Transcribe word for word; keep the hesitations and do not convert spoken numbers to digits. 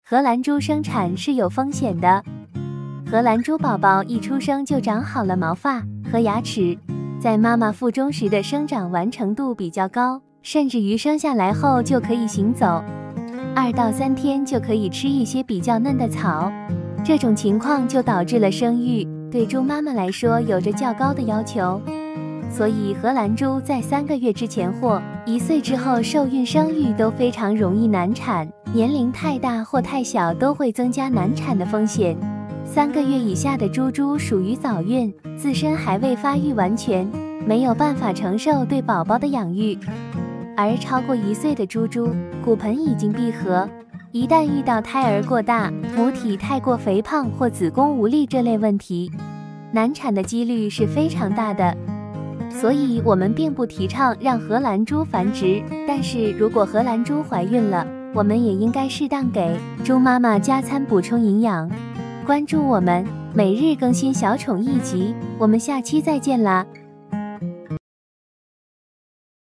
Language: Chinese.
荷兰猪生产是有风险的。荷兰猪宝宝一出生就长好了毛发和牙齿，在妈妈腹中时的生长完成度比较高，甚至于生下来后就可以行走，二到三天就可以吃一些比较嫩的草。这种情况就导致了生育对猪妈妈来说有着较高的要求，所以荷兰猪在三个月之前或一岁之后受孕生育都非常容易难产，年龄太大或太小都会增加难产的风险。三个月以下的猪猪属于早孕，自身还未发育完全，没有办法承受对宝宝的养育。而超过一岁的猪猪，骨盆已经闭合，一旦遇到胎儿过大、母体太过肥胖或子宫无力这类问题，难产的几率是非常大的。所以我们并不提倡让荷兰猪繁殖，但是如果荷兰猪怀孕了，我们也应该适当给猪妈妈加餐补充营养。关注我们，每日更新小宠一集，我们下期再见啦！